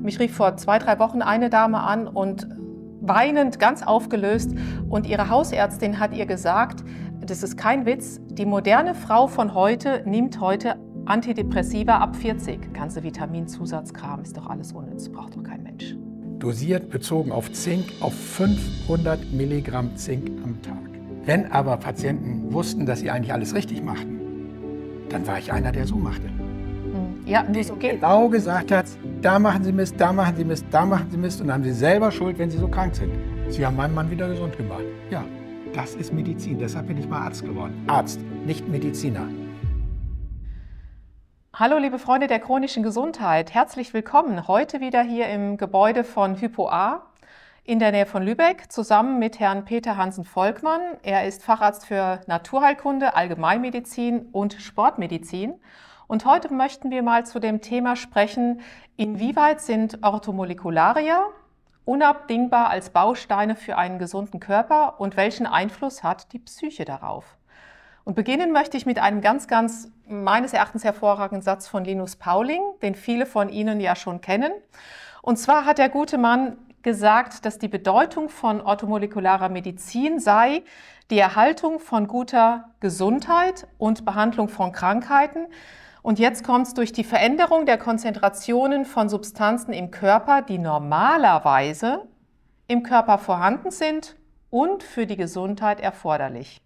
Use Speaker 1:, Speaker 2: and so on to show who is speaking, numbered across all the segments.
Speaker 1: Mich rief vor 2, 3 Wochen eine Dame an und weinend, ganz aufgelöst. Und ihre Hausärztin hat ihr gesagt, das ist kein Witz, die moderne Frau von heute nimmt heute Antidepressiva ab 40. Ganze Vitaminzusatzkram ist doch alles unnütz, braucht doch kein Mensch.
Speaker 2: Dosiert bezogen auf Zink auf 500 Milligramm Zink am Tag. Wenn aber Patienten wussten, dass sie eigentlich alles richtig machten, dann war ich einer, der so machte.
Speaker 1: Ja, nur so geht.
Speaker 2: Genau gesagt hat, da machen Sie Mist, da machen Sie Mist, da machen Sie Mist und dann haben Sie selber Schuld, wenn Sie so krank sind. Sie haben meinen Mann wieder gesund gemacht. Ja, das ist Medizin, deshalb bin ich mal Arzt geworden. Arzt, nicht Mediziner.
Speaker 1: Hallo liebe Freunde der chronischen Gesundheit, herzlich willkommen. Heute wieder hier im Gebäude von HypoA in der Nähe von Lübeck, zusammen mit Herrn Peter Hansen-Volkmann. Er ist Facharzt für Naturheilkunde, Allgemeinmedizin und Sportmedizin. Und heute möchten wir mal zu dem Thema sprechen, inwieweit sind Orthomolekularier unabdingbar als Bausteine für einen gesunden Körper und welchen Einfluss hat die Psyche darauf? Und beginnen möchte ich mit einem ganz meines Erachtens hervorragenden Satz von Linus Pauling, den viele von Ihnen ja schon kennen. Und zwar hat der gute Mann gesagt, dass die Bedeutung von orthomolekularer Medizin sei die Erhaltung von guter Gesundheit und Behandlung von Krankheiten. Und jetzt kommt es durch die Veränderung der Konzentrationen von Substanzen im Körper, die normalerweise im Körper vorhanden sind und für die Gesundheit erforderlich.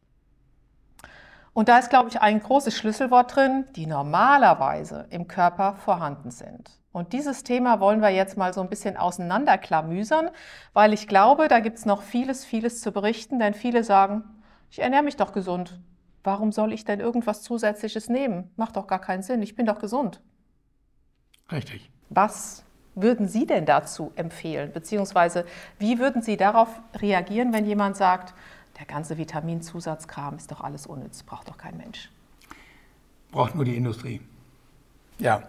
Speaker 1: Und da ist, glaube ich, ein großes Schlüsselwort drin, die normalerweise im Körper vorhanden sind. Und dieses Thema wollen wir jetzt mal so ein bisschen auseinanderklamüsern, weil ich glaube, da gibt es noch vieles zu berichten, denn viele sagen, ich ernähre mich doch gesund. Warum soll ich denn irgendwas Zusätzliches nehmen? Macht doch gar keinen Sinn, ich bin doch gesund.
Speaker 2: Richtig.
Speaker 1: Was würden Sie denn dazu empfehlen? Beziehungsweise, wie würden Sie darauf reagieren, wenn jemand sagt, der ganze Vitaminzusatzkram ist doch alles unnütz, braucht doch kein Mensch?
Speaker 2: Braucht nur die Industrie. Ja,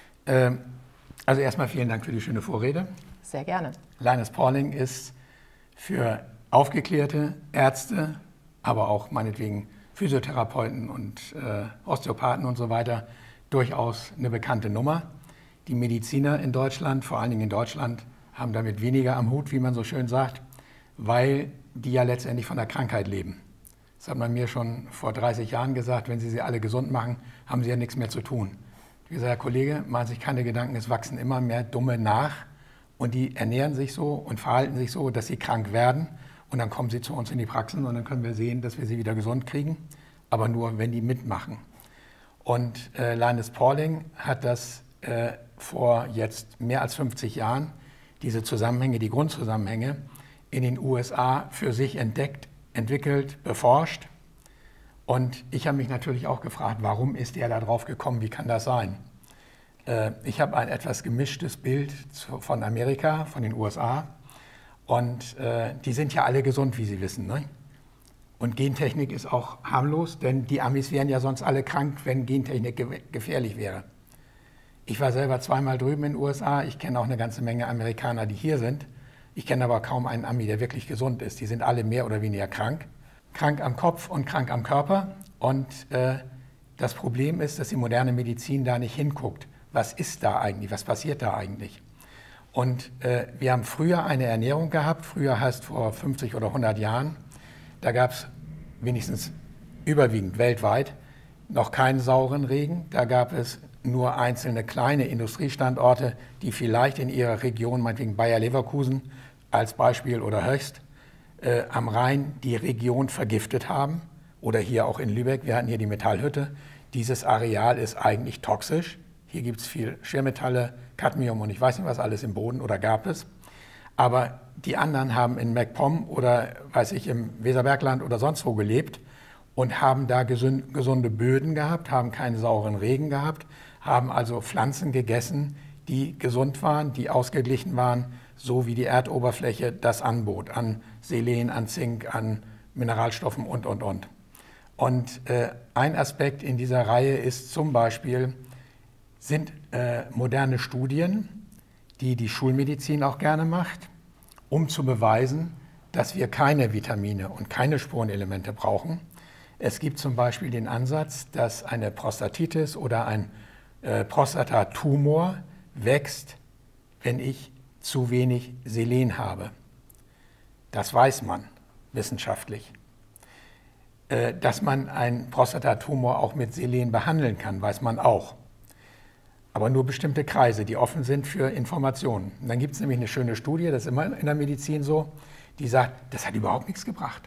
Speaker 2: also erstmal vielen Dank für die schöne Vorrede.
Speaker 1: Sehr gerne.
Speaker 2: Linus Pauling ist für aufgeklärte Ärzte, aber auch meinetwegen Physiotherapeuten und Osteopathen und so weiter durchaus eine bekannte Nummer. Die Mediziner in Deutschland, vor allen Dingen in Deutschland, haben damit weniger am Hut, wie man so schön sagt, weil die ja letztendlich von der Krankheit leben. Das hat man mir schon vor 30 Jahren gesagt, wenn Sie alle gesund machen, haben Sie ja nichts mehr zu tun. Ich habe gesagt, Herr Kollege, machen Sie sich keine Gedanken, es wachsen immer mehr Dumme nach und die ernähren sich so und verhalten sich so, dass sie krank werden. Und dann kommen sie zu uns in die Praxen und dann können wir sehen, dass wir sie wieder gesund kriegen, aber nur, wenn die mitmachen. Und Linus Pauling hat das vor jetzt mehr als 50 Jahren, diese Zusammenhänge, die Grundzusammenhänge, in den USA für sich entdeckt, entwickelt, beforscht. Und ich habe mich natürlich auch gefragt, warum ist er da drauf gekommen, wie kann das sein? Ich habe ein etwas gemischtes Bild von Amerika, von den USA. Und die sind ja alle gesund, wie Sie wissen. Ne? Und Gentechnik ist auch harmlos, denn die Amis wären ja sonst alle krank, wenn Gentechnik gefährlich wäre. Ich war selber zweimal drüben in den USA. Ich kenne auch eine ganze Menge Amerikaner, die hier sind. Ich kenne aber kaum einen Ami, der wirklich gesund ist. Die sind alle mehr oder weniger krank. Krank am Kopf und krank am Körper. Und das Problem ist, dass die moderne Medizin da nicht hinguckt. Was ist da eigentlich? Was passiert da eigentlich? Und wir haben früher eine Ernährung gehabt, früher heißt vor 50 oder 100 Jahren, da gab es wenigstens überwiegend weltweit noch keinen sauren Regen, da gab es nur einzelne kleine Industriestandorte, die vielleicht in ihrer Region, meinetwegen Bayer-Leverkusen als Beispiel oder Höchst, am Rhein die Region vergiftet haben oder hier auch in Lübeck, wir hatten hier die Metallhütte, dieses Areal ist eigentlich toxisch. Hier gibt es viel Schwermetalle, Cadmium und ich weiß nicht was alles im Boden oder gab es. Aber die anderen haben in MacPom oder weiß ich im Weserbergland oder sonst wo gelebt und haben da gesunde Böden gehabt, haben keinen sauren Regen gehabt, haben also Pflanzen gegessen, die gesund waren, die ausgeglichen waren, so wie die Erdoberfläche das anbot, an Selen, an Zink, an Mineralstoffen und. Und ein Aspekt in dieser Reihe ist zum Beispiel, sind moderne Studien, die die Schulmedizin auch gerne macht, um zu beweisen, dass wir keine Vitamine und keine Spurenelemente brauchen. Es gibt zum Beispiel den Ansatz, dass eine Prostatitis oder ein Prostatatumor wächst wenn ich zu wenig Selen habe. Das weiß man wissenschaftlich. Dass man einen Prostatatumor auch mit Selen behandeln kann, weiß man auch. Aber nur bestimmte Kreise, die offen sind für Informationen. Und dann gibt es nämlich eine schöne Studie, das ist immer in der Medizin so, die sagt, das hat überhaupt nichts gebracht.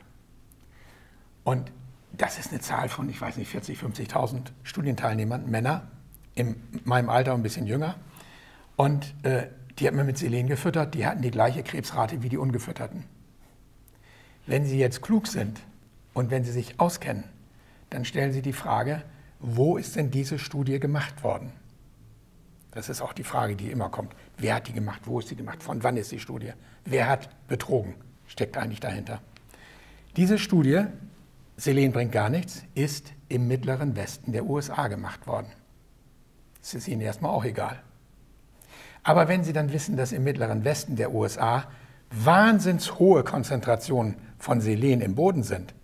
Speaker 2: Und das ist eine Zahl von, ich weiß nicht, 40.000, 50.000 Studienteilnehmern, Männer, in meinem Alter und ein bisschen jünger. Und die hat man mit Selen gefüttert, die hatten die gleiche Krebsrate wie die Ungefütterten. Wenn Sie jetzt klug sind und wenn Sie sich auskennen, dann stellen Sie die Frage, wo ist denn diese Studie gemacht worden? Das ist auch die Frage, die immer kommt. Wer hat die gemacht? Wo ist sie gemacht? Von wann ist die Studie? Wer hat betrogen? Steckt eigentlich dahinter. Diese Studie, Selen bringt gar nichts, ist im Mittleren Westen der USA gemacht worden. Das ist Ihnen erstmal auch egal. Aber wenn Sie dann wissen, dass im Mittleren Westen der USA wahnsinns hohe Konzentrationen von Selen im Boden sind,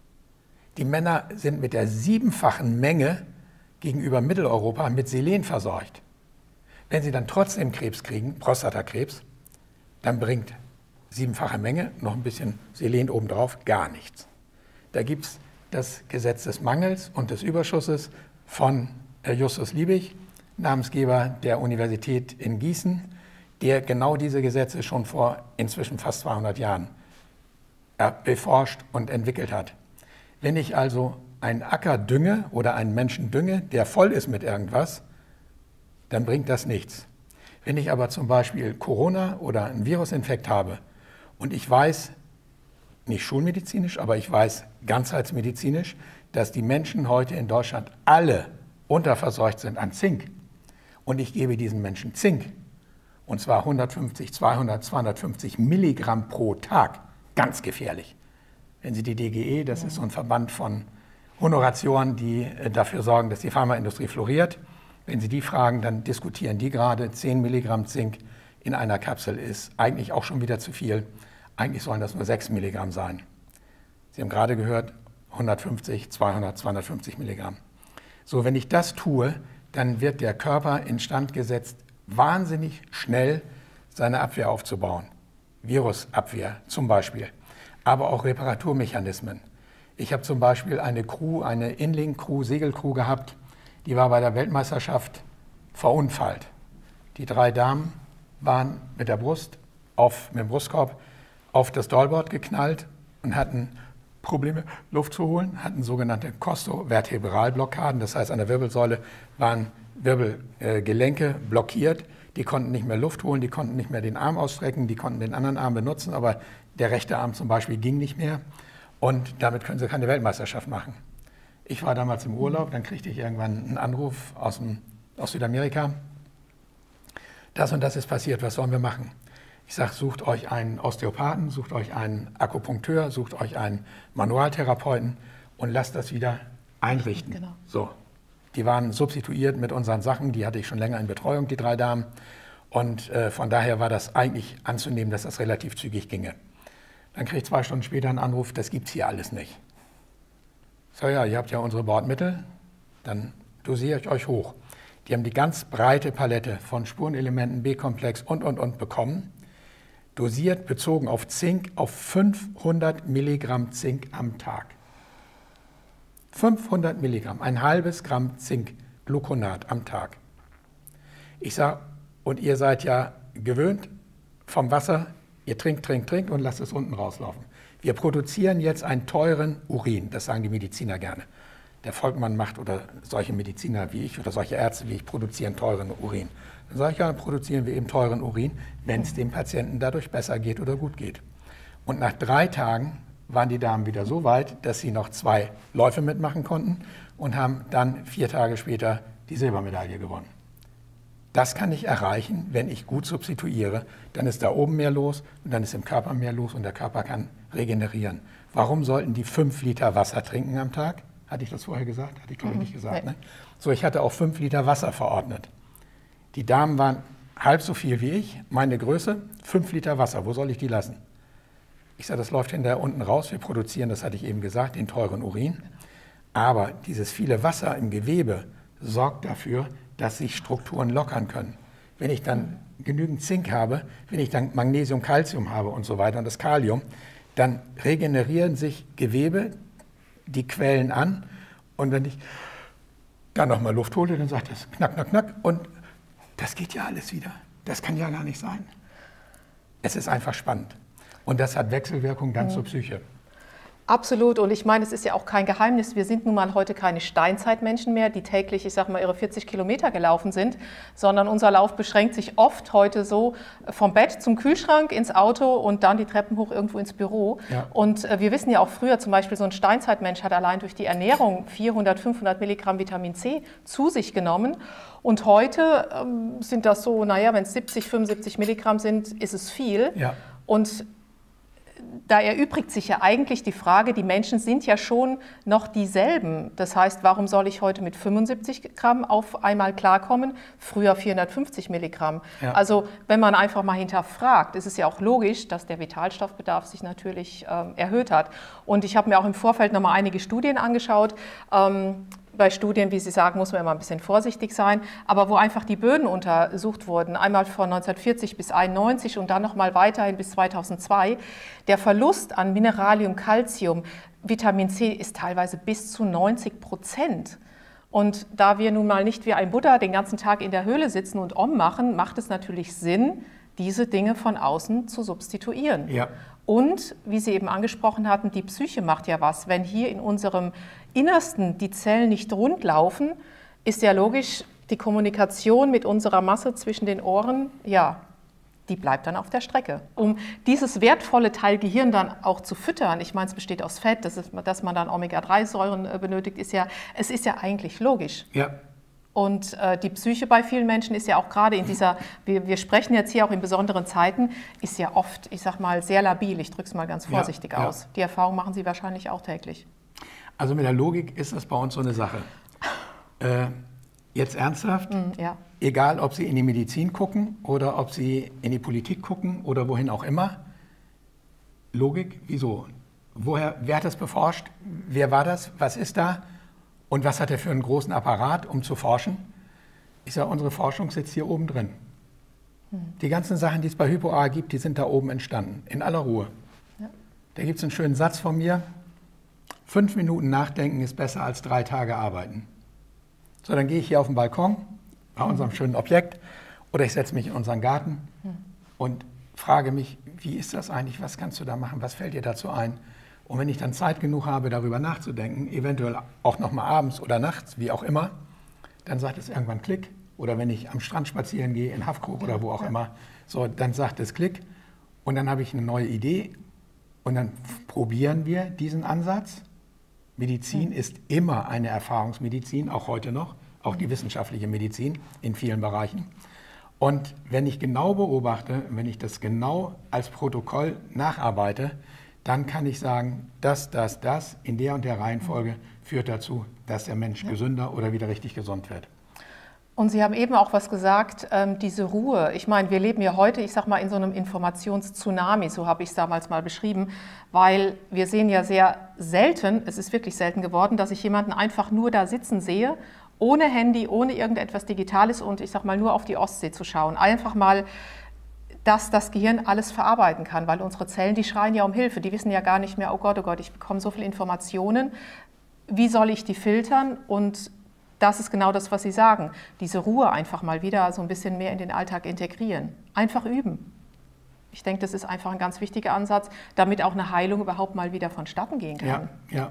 Speaker 2: die Männer sind mit der 7-fachen Menge gegenüber Mitteleuropa mit Selen versorgt. Wenn Sie dann trotzdem Krebs kriegen, Prostatakrebs, dann bringt 7-fache Menge, noch ein bisschen Selen obendrauf, gar nichts. Da gibt es das Gesetz des Mangels und des Überschusses von Justus Liebig, Namensgeber der Universität in Gießen, der genau diese Gesetze schon vor inzwischen fast 200 Jahren beforscht und entwickelt hat. Wenn ich also einen Acker dünge oder einen Menschen dünge, der voll ist mit irgendwas, dann bringt das nichts. Wenn ich aber zum Beispiel Corona oder einen Virusinfekt habe und ich weiß, nicht schulmedizinisch, aber ich weiß ganzheitsmedizinisch, dass die Menschen heute in Deutschland alle unterversorgt sind an Zink und ich gebe diesen Menschen Zink, und zwar 150, 200, 250 Milligramm pro Tag, ganz gefährlich. Wenn Sie die DGE, das ist so ein Verband von Honoratioren, die dafür sorgen, dass die Pharmaindustrie floriert, wenn Sie die fragen, dann diskutieren die gerade, 10 Milligramm Zink in einer Kapsel ist eigentlich auch schon wieder zu viel. Eigentlich sollen das nur 6 Milligramm sein. Sie haben gerade gehört, 150, 200, 250 Milligramm. So, wenn ich das tue, dann wird der Körper instand gesetzt, wahnsinnig schnell seine Abwehr aufzubauen. Virusabwehr zum Beispiel, aber auch Reparaturmechanismen. Ich habe zum Beispiel eine Crew, eine Inling-Crew, Segelcrew gehabt, die war bei der Weltmeisterschaft verunfallt. Die 3 Damen waren mit der Brust, mit dem Brustkorb auf das Dollboard geknallt und hatten Probleme, Luft zu holen, hatten sogenannte Costovertebralblockaden, das heißt an der Wirbelsäule waren Wirbelgelenke blockiert, die konnten nicht mehr Luft holen, die konnten nicht mehr den Arm ausstrecken, die konnten den anderen Arm benutzen, aber der rechte Arm zum Beispiel ging nicht mehr und damit können sie keine Weltmeisterschaft machen. Ich war damals im Urlaub, dann kriegte ich irgendwann einen Anruf aus Südamerika. Das und das ist passiert, was sollen wir machen? Ich sage, sucht euch einen Osteopathen, sucht euch einen Akupunkteur, sucht euch einen Manualtherapeuten und lasst das wieder einrichten. Genau. So, die waren substituiert mit unseren Sachen, die hatte ich schon länger in Betreuung, die 3 Damen. Und von daher war das eigentlich anzunehmen, dass das relativ zügig ginge. Dann kriege ich 2 Stunden später einen Anruf, das gibt es hier alles nicht. So, ja, ihr habt ja unsere Bordmittel, dann dosiere ich euch hoch. Die haben die ganz breite Palette von Spurenelementen, B-Komplex und bekommen. Dosiert, bezogen auf Zink, auf 500 Milligramm Zink am Tag. 500 Milligramm, ein halbes Gramm Zinkgluconat am Tag. Ich sage, und ihr seid ja gewöhnt vom Wasser, ihr trinkt und lasst es unten rauslaufen. Wir produzieren jetzt einen teuren Urin, das sagen die Mediziner gerne. Der Volkmann macht oder solche Mediziner wie ich oder solche Ärzte wie ich produzieren teuren Urin. Dann sage ich, ja, dann produzieren wir eben teuren Urin, wenn es dem Patienten dadurch besser geht oder gut geht. Und nach 3 Tagen waren die Damen wieder so weit, dass sie noch 2 Läufe mitmachen konnten und haben dann 4 Tage später die Silbermedaille gewonnen. Das kann ich erreichen, wenn ich gut substituiere. Dann ist da oben mehr los und dann ist im Körper mehr los und der Körper kann regenerieren. Warum sollten die 5 Liter Wasser trinken am Tag? Hatte ich das vorher gesagt? Hatte ich glaube ich nicht gesagt. Ne? So, ich hatte auch 5 Liter Wasser verordnet. Die Damen waren halb so viel wie ich, meine Größe, 5 Liter Wasser. Wo soll ich die lassen? Ich sage, das läuft hinterher unten raus. Wir produzieren, das hatte ich eben gesagt, den teuren Urin. Aber dieses viele Wasser im Gewebe sorgt dafür, dass sich Strukturen lockern können. Wenn ich dann genügend Zink habe, wenn ich dann Magnesium, Calcium habe und so weiter und das Kalium, dann regenerieren sich Gewebe, die quellen an und wenn ich dann nochmal Luft hole, dann sagt es knack, knack, knack und das geht ja alles wieder. Das kann ja gar nicht sein. Es ist einfach spannend und das hat Wechselwirkung dann zur Psyche.
Speaker 1: Absolut. Und ich meine, es ist ja auch kein Geheimnis. Wir sind nun mal heute keine Steinzeitmenschen mehr, die täglich, ich sag mal, ihre 40 Kilometer gelaufen sind, sondern unser Lauf beschränkt sich oft heute so vom Bett zum Kühlschrank, ins Auto und dann die Treppen hoch irgendwo ins Büro. Ja. Und wir wissen ja auch früher, zum Beispiel so ein Steinzeitmensch hat allein durch die Ernährung 400, 500 Milligramm Vitamin C zu sich genommen. Und heute sind das so, naja, wenn es 70, 75 Milligramm sind, ist es viel. Ja. Und da erübrigt sich ja eigentlich die Frage, die Menschen sind ja schon noch dieselben. Das heißt, warum soll ich heute mit 75 Gramm auf einmal klarkommen, früher 450 Milligramm? Ja. Also wenn man einfach mal hinterfragt, ist es ja auch logisch, dass der Vitalstoffbedarf sich natürlich erhöht hat. Und ich habe mir auch im Vorfeld noch mal einige Studien angeschaut. Bei Studien, wie Sie sagen, muss man immer ein bisschen vorsichtig sein, aber wo einfach die Böden untersucht wurden, einmal von 1940 bis 1991 und dann nochmal weiterhin bis 2002, der Verlust an Mineralium, Calcium, Vitamin C ist teilweise bis zu 90%. Und da wir nun mal nicht wie ein Buddha den ganzen Tag in der Höhle sitzen und Om machen, macht es natürlich Sinn, diese Dinge von außen zu substituieren. Ja. Und, wie Sie eben angesprochen hatten, die Psyche macht ja was. Wenn hier in unserem Innersten die Zellen nicht rund laufen, ist ja logisch, die Kommunikation mit unserer Masse zwischen den Ohren, ja, die bleibt dann auf der Strecke. Um dieses wertvolle Teil Gehirn dann auch zu füttern, ich meine, es besteht aus Fett, dass man dann Omega-3-Säuren benötigt, es ist ja eigentlich logisch. Ja. Und die Psyche bei vielen Menschen ist ja auch gerade in dieser, wir sprechen jetzt hier auch in besonderen Zeiten, ist ja oft, ich sag mal, sehr labil. Ich drücke es mal ganz vorsichtig aus. Ja. Die Erfahrung machen Sie wahrscheinlich auch täglich.
Speaker 2: Also mit der Logik ist das bei uns so eine Sache. Jetzt ernsthaft, ja. Egal ob Sie in die Medizin gucken oder ob Sie in die Politik gucken oder wohin auch immer, Logik, wieso? Wer hat das beforscht? Wer war das? Was ist da? Und was hat er für einen großen Apparat, um zu forschen? Ich sage, unsere Forschung sitzt hier oben drin. Die ganzen Sachen, die es bei HypoA gibt, die sind da oben entstanden, in aller Ruhe. Ja. Da gibt es einen schönen Satz von mir, 5 Minuten nachdenken ist besser als 3 Tage arbeiten. So, dann gehe ich hier auf den Balkon, bei unserem schönen Objekt, oder ich setze mich in unseren Garten und frage mich, wie ist das eigentlich, was kannst du da machen, was fällt dir dazu ein? Und wenn ich dann Zeit genug habe, darüber nachzudenken, eventuell auch noch mal abends oder nachts, wie auch immer, dann sagt es irgendwann Klick. Oder wenn ich am Strand spazieren gehe, in Haffkrug oder wo auch immer, so, dann sagt es Klick. Und dann habe ich eine neue Idee und dann probieren wir diesen Ansatz. Medizin ist immer eine Erfahrungsmedizin, auch heute noch, auch die wissenschaftliche Medizin in vielen Bereichen. Und wenn ich genau beobachte, wenn ich das genau als Protokoll nacharbeite, dann kann ich sagen, das in der und der Reihenfolge führt dazu, dass der Mensch gesünder oder wieder richtig gesund wird.
Speaker 1: Und Sie haben eben auch was gesagt, diese Ruhe. Ich meine, wir leben ja heute, ich sag mal, in so einem Informationstsunami, so habe ich es damals mal beschrieben, weil wir sehen ja sehr selten, es ist wirklich selten geworden, dass ich jemanden einfach nur da sitzen sehe, ohne Handy, ohne irgendetwas Digitales und ich sag mal nur auf die Ostsee zu schauen. Einfach mal, dass das Gehirn alles verarbeiten kann, weil unsere Zellen, die schreien ja um Hilfe, die wissen ja gar nicht mehr, oh Gott, ich bekomme so viele Informationen, wie soll ich die filtern? Und das ist genau das, was Sie sagen, diese Ruhe einfach mal wieder so ein bisschen mehr in den Alltag integrieren, einfach üben. Ich denke, das ist einfach ein ganz wichtiger Ansatz, damit auch eine Heilung überhaupt mal wieder vonstatten gehen kann.
Speaker 2: Ja, ja.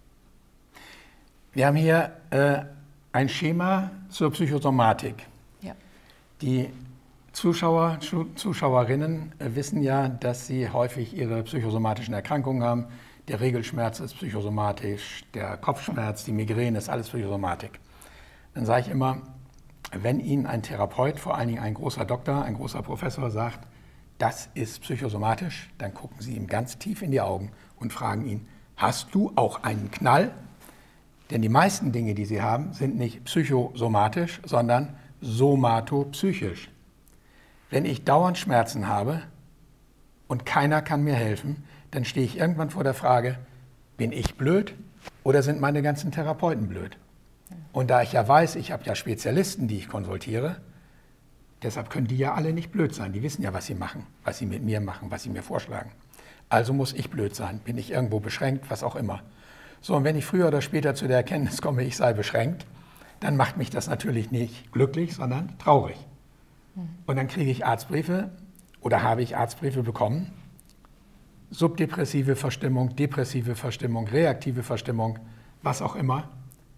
Speaker 2: Wir haben hier ein Schema zur Psychosomatik. Ja. Die Zuschauer, Zuschauerinnen wissen ja, dass sie häufig ihre psychosomatischen Erkrankungen haben. Der Regelschmerz ist psychosomatisch, der Kopfschmerz, die Migräne ist alles Psychosomatik. Dann sage ich immer, wenn Ihnen ein Therapeut, vor allen Dingen ein großer Doktor, ein großer Professor sagt, das ist psychosomatisch, dann gucken Sie ihm ganz tief in die Augen und fragen ihn, hast du auch einen Knall? Denn die meisten Dinge, die Sie haben, sind nicht psychosomatisch, sondern somatopsychisch. Wenn ich dauernd Schmerzen habe und keiner kann mir helfen, dann stehe ich irgendwann vor der Frage, bin ich blöd oder sind meine ganzen Therapeuten blöd? Und da ich ja weiß, ich habe ja Spezialisten, die ich konsultiere, Deshalb können die ja alle nicht blöd sein. Die wissen ja, was sie machen, was sie mit mir machen, was sie mir vorschlagen. Also muss ich blöd sein, bin ich irgendwo beschränkt, was auch immer. So, und wenn ich früher oder später zu der Erkenntnis komme, ich sei beschränkt, dann macht mich das natürlich nicht glücklich, sondern traurig. Und dann kriege ich Arztbriefe oder habe ich Arztbriefe bekommen, subdepressive Verstimmung, depressive Verstimmung, reaktive Verstimmung, was auch immer.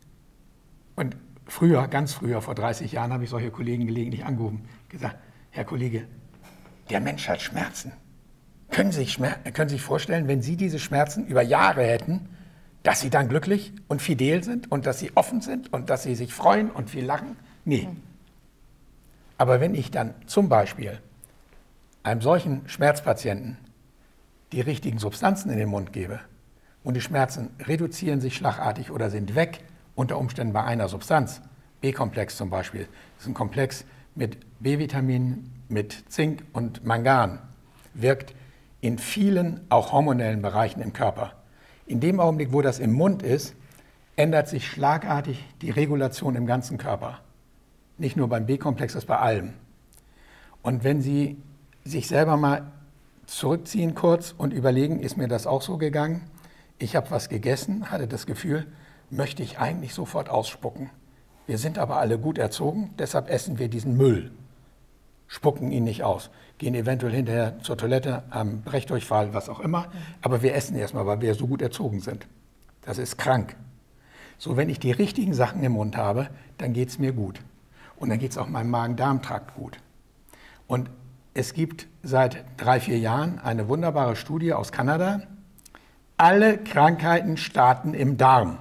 Speaker 2: Und früher, ganz früher, vor 30 Jahren, habe ich solche Kollegen gelegentlich angerufen, gesagt, Herr Kollege, der Mensch hat Schmerzen. Können Sie sich vorstellen, wenn Sie diese Schmerzen über Jahre hätten, dass Sie dann glücklich und fidel sind und dass Sie offen sind und dass Sie sich freuen und viel lachen? Nee. Aber wenn ich dann zum Beispiel einem solchen Schmerzpatienten die richtigen Substanzen in den Mund gebe und die Schmerzen reduzieren sich schlagartig oder sind weg, unter Umständen bei einer Substanz, B-Komplex zum Beispiel, das ist ein Komplex mit B-Vitaminen, mit Zink und Mangan, wirkt in vielen, auch hormonellen Bereichen im Körper. In dem Augenblick, wo das im Mund ist, ändert sich schlagartig die Regulation im ganzen Körper. Nicht nur beim B-Komplex, das bei allem. Und wenn Sie sich selber mal zurückziehen kurz und überlegen, ist mir das auch so gegangen? Ich habe was gegessen, hatte das Gefühl, möchte ich eigentlich sofort ausspucken. Wir sind aber alle gut erzogen, deshalb essen wir diesen Müll. Spucken ihn nicht aus, gehen eventuell hinterher zur Toilette, am Brechdurchfall, was auch immer. Aber wir essen erstmal, weil wir so gut erzogen sind. Das ist krank. So, wenn ich die richtigen Sachen im Mund habe, dann geht es mir gut. Und dann geht es auch meinem Magen-Darm-Trakt gut. Und es gibt seit 3-4 Jahren eine wunderbare Studie aus Kanada. Alle Krankheiten starten im Darm.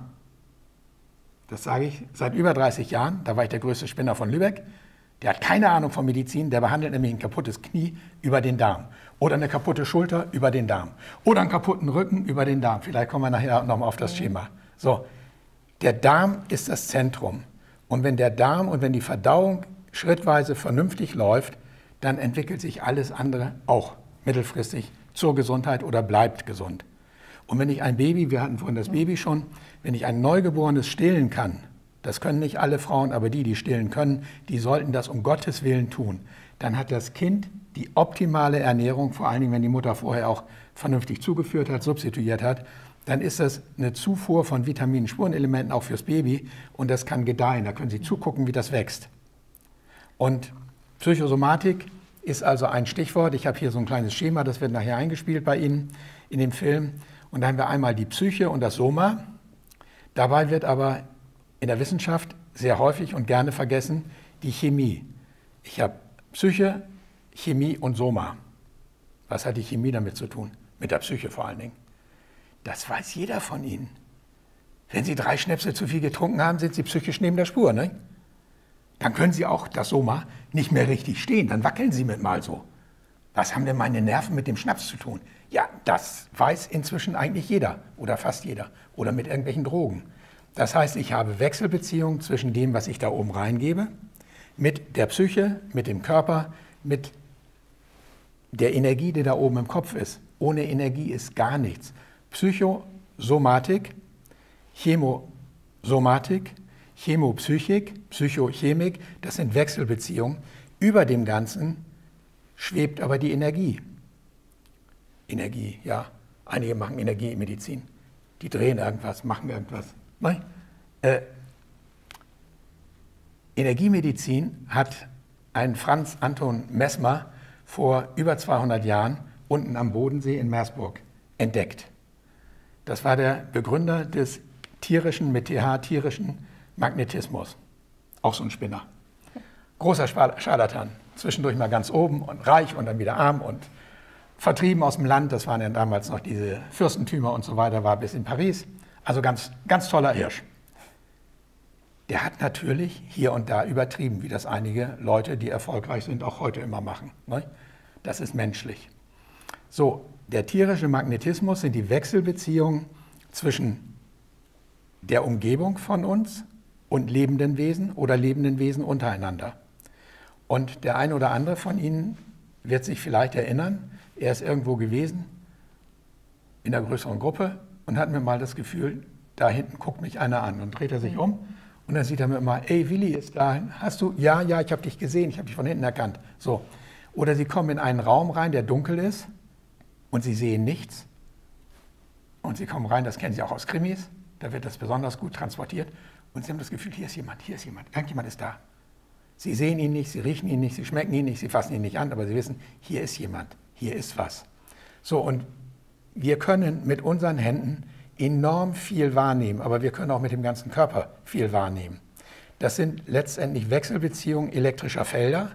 Speaker 2: Das sage ich seit über 30 Jahren. Da war ich der größte Spinner von Lübeck. Der hat keine Ahnung von Medizin, der behandelt nämlich ein kaputtes Knie über den Darm. Oder eine kaputte Schulter über den Darm. Oder einen kaputten Rücken über den Darm. Vielleicht kommen wir nachher nochmal auf das Schema. So, der Darm ist das Zentrum. Und wenn der Darm und wenn die Verdauung schrittweise vernünftig läuft, dann entwickelt sich alles andere auch mittelfristig zur Gesundheit oder bleibt gesund. Und wenn ich ein Baby, wir hatten vorhin das Baby schon, wenn ich ein Neugeborenes stillen kann, das können nicht alle Frauen, aber die stillen können, die sollten das um Gottes Willen tun. Dann hat das Kind die optimale Ernährung, vor allen Dingen, wenn die Mutter vorher auch vernünftig zugeführt hat, substituiert hat, dann ist das eine Zufuhr von Vitaminen, Spurenelementen auch fürs Baby und das kann gedeihen. Da können Sie zugucken, wie das wächst. Und Psychosomatik ist also ein Stichwort. Ich habe hier so ein kleines Schema, das wird nachher eingespielt bei Ihnen in dem Film. Und da haben wir einmal die Psyche und das Soma. Dabei wird aber in der Wissenschaft sehr häufig und gerne vergessen die Chemie. Ich habe Psyche, Chemie und Soma. Was hat die Chemie damit zu tun? Mit der Psyche vor allen Dingen. Das weiß jeder von Ihnen. Wenn Sie 3 Schnäpse zu viel getrunken haben, sind Sie psychisch neben der Spur. Ne? Dann können Sie auch das Soma nicht mehr richtig stehen. Dann wackeln Sie mit mal so. Was haben denn meine Nerven mit dem Schnaps zu tun? Ja, das weiß inzwischen eigentlich jeder oder fast jeder. Oder mit irgendwelchen Drogen. Das heißt, ich habe Wechselbeziehungen zwischen dem, was ich da oben reingebe, mit der Psyche, mit dem Körper, mit der Energie, die da oben im Kopf ist. Ohne Energie ist gar nichts. Psychosomatik, Chemosomatik, Chemopsychik, Psychochemik, das sind Wechselbeziehungen. Über dem Ganzen schwebt aber die Energie. Energie, ja. Einige machen Energiemedizin. Die drehen irgendwas, machen irgendwas. Nein. Energiemedizin hat ein Franz Anton Mesmer vor über 200 Jahren unten am Bodensee in Meersburg entdeckt. Das war der Begründer des tierischen, mit TH, tierischen Magnetismus. Auch so ein Spinner. Großer Scharlatan. Zwischendurch mal ganz oben und reich und dann wieder arm und vertrieben aus dem Land. Das waren ja damals noch diese Fürstentümer und so weiter, war bis in Paris. Also ganz, ganz toller Hirsch. Der hat natürlich hier und da übertrieben, wie das einige Leute, die erfolgreich sind, auch heute immer machen. Ne? Das ist menschlich. So, der tierische Magnetismus sind die Wechselbeziehungen zwischen der Umgebung von uns und lebenden Wesen oder lebenden Wesen untereinander. Und der eine oder andere von Ihnen wird sich vielleicht erinnern, er ist irgendwo gewesen, in einer größeren Gruppe, und hat mir mal das Gefühl, da hinten guckt mich einer an. Und dreht er sich um Und dann sieht er mir immer, ey, Willi ist da, hast du? Ja, ja, ich habe dich gesehen, ich habe dich von hinten erkannt. So. Oder Sie kommen in einen Raum rein, der dunkel ist und Sie sehen nichts. Und Sie kommen rein, das kennen Sie auch aus Krimis, da wird das besonders gut transportiert. Und Sie haben das Gefühl, hier ist jemand, irgendjemand ist da. Sie sehen ihn nicht, Sie riechen ihn nicht, Sie schmecken ihn nicht, Sie fassen ihn nicht an, aber Sie wissen, hier ist jemand, hier ist was. So, und wir können mit unseren Händen enorm viel wahrnehmen, aber wir können auch mit dem ganzen Körper viel wahrnehmen. Das sind letztendlich Wechselbeziehungen elektrischer Felder.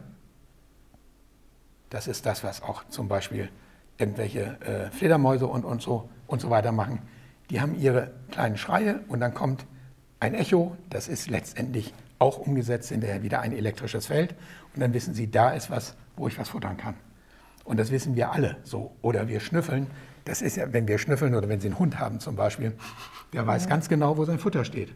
Speaker 2: Das ist das, was auch zum Beispiel irgendwelche Fledermäuse und so weiter machen. Die haben ihre kleinen Schreie und dann kommt ein Echo. Das ist letztendlich auch umgesetzt hinterher wieder ein elektrisches Feld. Und dann wissen sie, da ist was, wo ich was futtern kann. Und das wissen wir alle so. Oder wir schnüffeln. Das ist ja, wenn wir schnüffeln oder wenn Sie einen Hund haben zum Beispiel, der weiß ganz genau, wo sein Futter steht.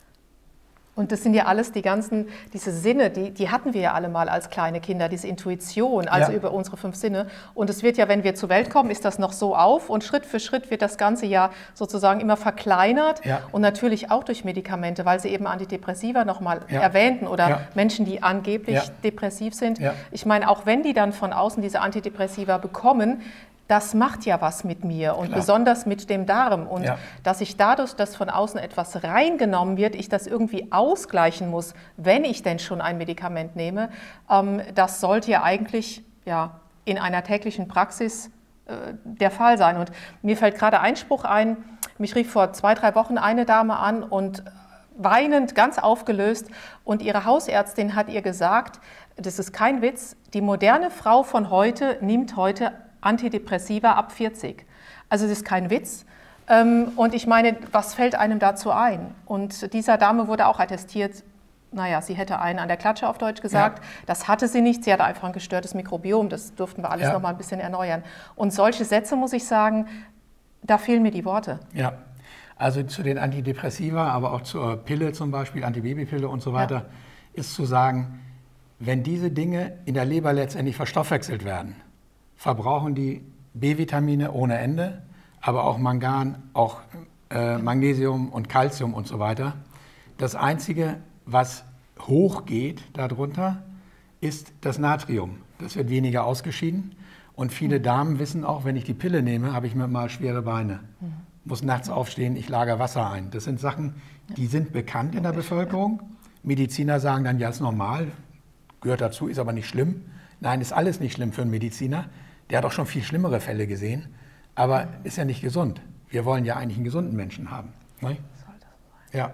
Speaker 1: Und das sind ja alles diese Sinne, die hatten wir ja alle mal als kleine Kinder, diese Intuition, also über unsere 5 Sinne. Und es wird ja, wenn wir zur Welt kommen, ist das noch so auf und Schritt für Schritt wird das Ganze ja sozusagen immer verkleinert und natürlich auch durch Medikamente, weil Sie eben Antidepressiva nochmal erwähnten oder Menschen, die angeblich depressiv sind. Ja. Ich meine, auch wenn die dann von außen diese Antidepressiva bekommen, das macht ja was mit mir und besonders mit dem Darm. Und dass ich dadurch, dass von außen etwas reingenommen wird, ich das irgendwie ausgleichen muss, wenn ich denn schon ein Medikament nehme, das sollte ja eigentlich in einer täglichen Praxis der Fall sein. Und mir fällt gerade ein Spruch ein, mich rief vor 2, 3 Wochen eine Dame an und weinend, ganz aufgelöst. Und ihre Hausärztin hat ihr gesagt, das ist kein Witz, die moderne Frau von heute nimmt heute Antidepressiva ab 40. Also das ist kein Witz. Und ich meine, was fällt einem dazu ein? Und dieser Dame wurde auch attestiert, naja, sie hätte einen an der Klatsche auf Deutsch gesagt. Das hatte sie nicht, sie hatte einfach ein gestörtes Mikrobiom. Das durften wir alles noch mal ein bisschen erneuern. Und solche Sätze, muss ich sagen, da fehlen mir die Worte. Ja,
Speaker 2: also zu den Antidepressiva, aber auch zur Pille zum Beispiel, Antibabypille und so weiter, ist zu sagen, wenn diese Dinge in der Leber letztendlich verstoffwechselt werden, verbrauchen die B-Vitamine ohne Ende, aber auch Mangan, auch Magnesium und Calcium und so weiter. Das Einzige, was hochgeht darunter, ist das Natrium. Das wird weniger ausgeschieden. Und viele Damen wissen auch, wenn ich die Pille nehme, habe ich mir mal schwere Beine. Muss nachts aufstehen, ich lagere Wasser ein. Das sind Sachen, die sind bekannt in der Bevölkerung. Mediziner sagen dann, ja, ist normal, gehört dazu, ist aber nicht schlimm. Nein, ist alles nicht schlimm für einen Mediziner. Der hat auch schon viel schlimmere Fälle gesehen, aber ist ja nicht gesund. Wir wollen ja eigentlich einen gesunden Menschen haben. Ne? Ja.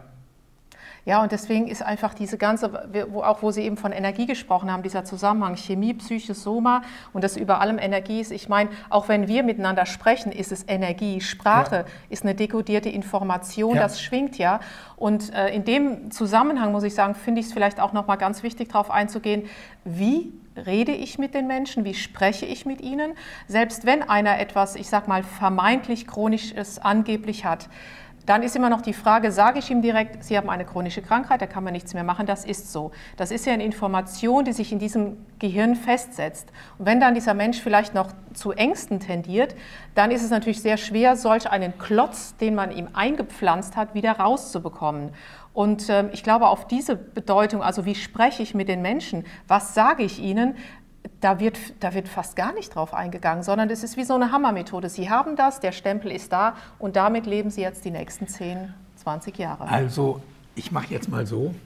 Speaker 1: Ja, und deswegen ist einfach diese ganze, wo Sie eben von Energie gesprochen haben, dieser Zusammenhang Chemie, Psyche, Soma und das über allem Energie ist. Ich meine, auch wenn wir miteinander sprechen, ist es Energie. Sprache ist eine dekodierte Information, das schwingt ja. Und in dem Zusammenhang, muss ich sagen, finde ich es vielleicht auch nochmal ganz wichtig, darauf einzugehen, wie rede ich mit den Menschen, wie spreche ich mit ihnen? Selbst wenn einer etwas, ich sag mal, vermeintlich Chronisches angeblich hat, dann ist immer noch die Frage, sage ich ihm direkt, Sie haben eine chronische Krankheit, da kann man nichts mehr machen, das ist so. Das ist ja eine Information, die sich in diesem Gehirn festsetzt. Und wenn dann dieser Mensch vielleicht noch zu Ängsten tendiert, dann ist es natürlich sehr schwer, solch einen Klotz, den man ihm eingepflanzt hat, wieder rauszubekommen. Und ich glaube, auf diese Bedeutung, also wie spreche ich mit den Menschen, was sage ich ihnen, da wird fast gar nicht drauf eingegangen, sondern es ist wie so eine Hammermethode. Sie haben das, der Stempel ist da und damit leben Sie jetzt die nächsten 10, 20 Jahre.
Speaker 2: Also ich mache jetzt mal so,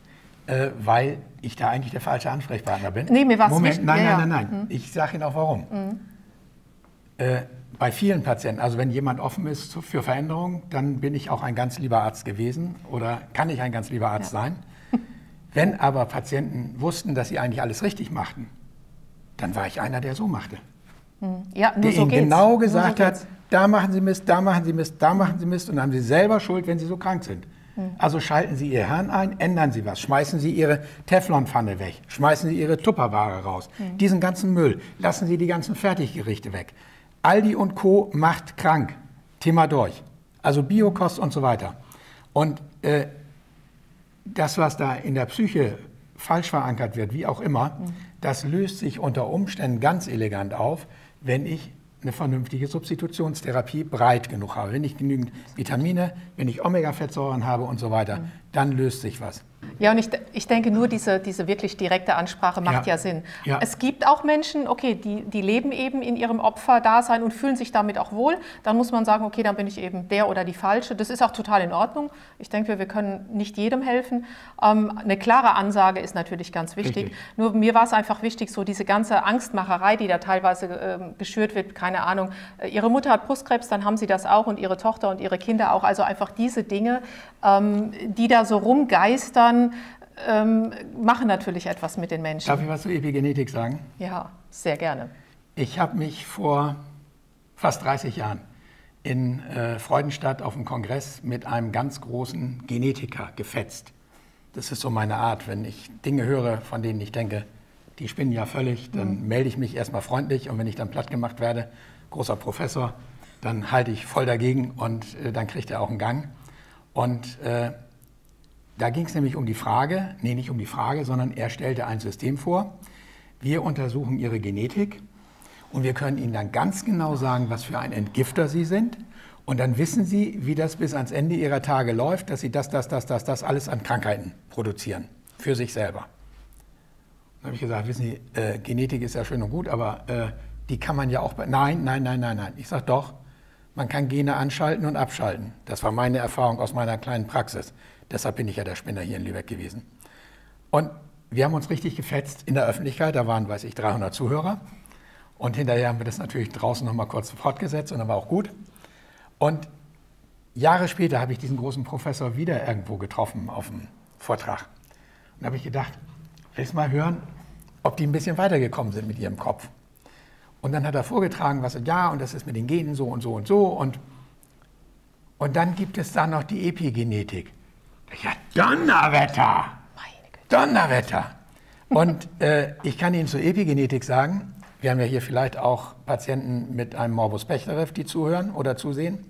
Speaker 2: weil ich da eigentlich der falsche Ansprechpartner bin.
Speaker 1: Nee, mir war es
Speaker 2: wichtig. Nein. Ich sage Ihnen auch warum. Bei vielen Patienten, also wenn jemand offen ist für Veränderung, dann bin ich auch ein ganz lieber Arzt gewesen oder kann ich ein ganz lieber Arzt sein. Wenn aber Patienten wussten, dass sie eigentlich alles richtig machten, dann war ich einer, der so machte.
Speaker 1: Ja, nur
Speaker 2: der
Speaker 1: so
Speaker 2: ihnen
Speaker 1: geht's.
Speaker 2: genau gesagt hat, da machen Sie Mist, da machen Sie Mist, da machen Sie Mist und dann haben Sie selber Schuld, wenn Sie so krank sind. Also schalten Sie Ihr Hirn ein, ändern Sie was, schmeißen Sie Ihre Teflonpfanne weg, schmeißen Sie Ihre Tupperware raus, diesen ganzen Müll, lassen Sie die ganzen Fertiggerichte weg. Aldi und Co. macht krank, Thema durch. Also Biokost und so weiter. Und das, was da in der Psyche falsch verankert wird, wie auch immer, das löst sich unter Umständen ganz elegant auf, wenn ich eine vernünftige Substitutionstherapie breit genug habe. Wenn ich genügend Vitamine, wenn ich Omega-Fettsäuren habe und so weiter, dann löst sich was.
Speaker 1: Ja, und ich denke, nur diese wirklich direkte Ansprache macht ja Sinn. Ja. Es gibt auch Menschen, okay, die leben eben in ihrem Opferdasein und fühlen sich damit auch wohl. Dann muss man sagen, okay, dann bin ich eben der oder die Falsche. Das ist auch total in Ordnung. Ich denke, wir können nicht jedem helfen. Eine klare Ansage ist natürlich ganz wichtig. Richtig. Nur mir war es einfach wichtig, so diese ganze Angstmacherei, die da teilweise geschürt wird, keine Ahnung, ihre Mutter hat Brustkrebs, dann haben sie das auch und ihre Tochter und ihre Kinder auch. Also einfach diese Dinge, die da so rumgeistern, machen natürlich etwas mit den Menschen.
Speaker 2: Darf ich was zur Epigenetik sagen?
Speaker 1: Ja, sehr gerne.
Speaker 2: Ich habe mich vor fast 30 Jahren in Freudenstadt auf dem Kongress mit einem ganz großen Genetiker gefetzt. Das ist so meine Art. Wenn ich Dinge höre, von denen ich denke, die spinnen ja völlig, dann melde ich mich erstmal freundlich und wenn ich dann platt gemacht werde, großer Professor, dann halte ich voll dagegen und dann kriegt er auch einen Gang. Und da ging es nämlich um die Frage, nee, nicht um die Frage, sondern er stellte ein System vor. Wir untersuchen Ihre Genetik und wir können Ihnen dann ganz genau sagen, was für ein Entgifter Sie sind. Und dann wissen Sie, wie das bis ans Ende Ihrer Tage läuft, dass Sie das alles an Krankheiten produzieren, für sich selber. Dann habe ich gesagt, wissen Sie, Genetik ist ja schön und gut, aber die kann man ja auch... Nein. Ich sage doch, man kann Gene anschalten und abschalten. Das war meine Erfahrung aus meiner kleinen Praxis. Deshalb bin ich ja der Spinner hier in Lübeck gewesen. Und wir haben uns richtig gefetzt in der Öffentlichkeit. Da waren, weiß ich, 300 Zuhörer. Und hinterher haben wir das natürlich draußen noch mal kurz fortgesetzt und dann war auch gut. Und Jahre später habe ich diesen großen Professor wieder irgendwo getroffen auf einem Vortrag. Und da habe ich gedacht, willst du mal hören, ob die ein bisschen weitergekommen sind mit ihrem Kopf. Und dann hat er vorgetragen, was ja, und das ist mit den Genen so und so und so. Und dann gibt es da noch die Epigenetik. Ja, Donnerwetter! Donnerwetter! Und ich kann Ihnen zur Epigenetik sagen, wir haben ja hier vielleicht auch Patienten mit einem Morbus Bechterew, die zuhören oder zusehen.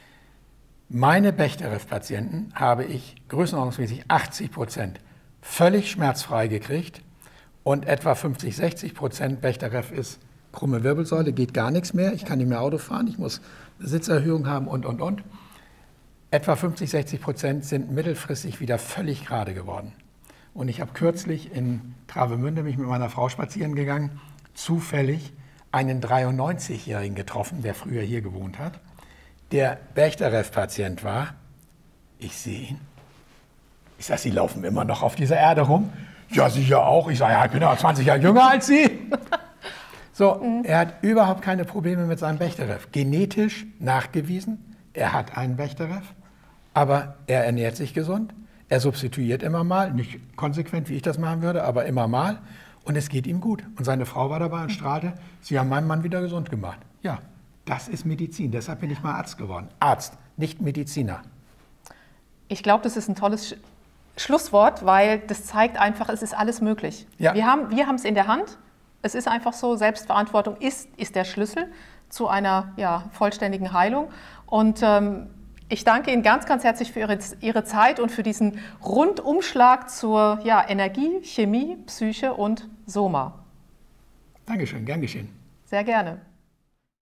Speaker 2: Meine Bechterew-Patienten habe ich größenordnungsmäßig 80% völlig schmerzfrei gekriegt und etwa 50-60% Bechterew ist krumme Wirbelsäule, geht gar nichts mehr, ich kann nicht mehr Auto fahren, ich muss eine Sitzerhöhung haben und. Etwa 50-60% sind mittelfristig wieder völlig gerade geworden. Und ich habe kürzlich in Travemünde mich mit meiner Frau spazieren gegangen, zufällig einen 93-Jährigen getroffen, der früher hier gewohnt hat, der Bechterew-Patient war. Ich sehe ihn. Ich sage, Sie laufen immer noch auf dieser Erde rum? Ja, sicher auch. Ich sage, ja, ich bin ja 20 Jahre jünger als Sie. So, er hat überhaupt keine Probleme mit seinem Bechterew. Genetisch nachgewiesen, er hat einen Bechterew. Aber er ernährt sich gesund, er substituiert immer mal, nicht konsequent, wie ich das machen würde, aber immer mal. Und es geht ihm gut. Und seine Frau war dabei und strahlte, Sie haben meinen Mann wieder gesund gemacht. Ja, das ist Medizin. Deshalb bin ich mal Arzt geworden. Arzt, nicht Mediziner.
Speaker 1: Ich glaube, das ist ein tolles Schlusswort, weil das zeigt einfach, es ist alles möglich. Ja. Wir haben es in der Hand. Es ist einfach so, Selbstverantwortung ist der Schlüssel zu einer vollständigen Heilung. Und ich danke Ihnen ganz, ganz herzlich für Ihre Zeit und für diesen Rundumschlag zur Energie, Chemie, Psyche und Soma.
Speaker 2: Dankeschön, gern geschehen.
Speaker 1: Sehr gerne.